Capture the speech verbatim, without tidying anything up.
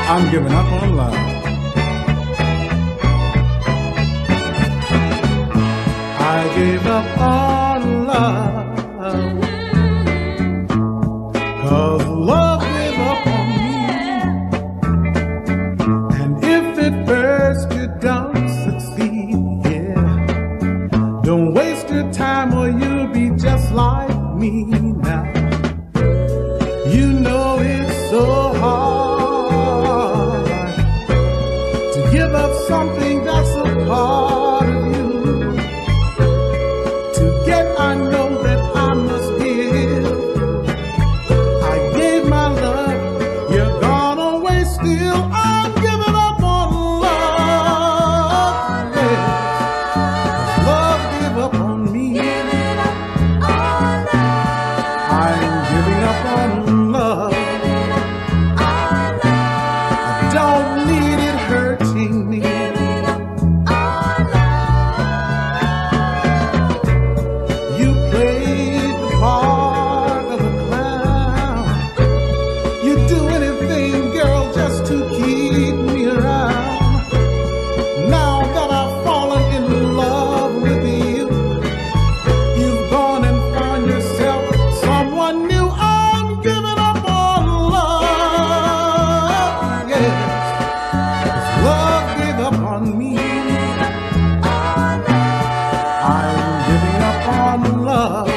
I'm giving up on love. I gave up on love, 'cause love gave up on me. And if at first you don't succeed, yeah, don't waste your time or you'll be just like me now. You know it's so hard to give up something that's a part of you. To get, I know that I must give. I gave my love, you're gone away still. I'm giving up on love, yes. 'Cause love gave up on me. I'm giving up on love. I don't need it hurting me. You played the part of a clown. You do anything, girl, just to keep me around. Now that I've fallen in love with you, you've gone and found yourself someone new. I'm giving up on love, yes. 'Cause love gave up on me. I'm giving up on love.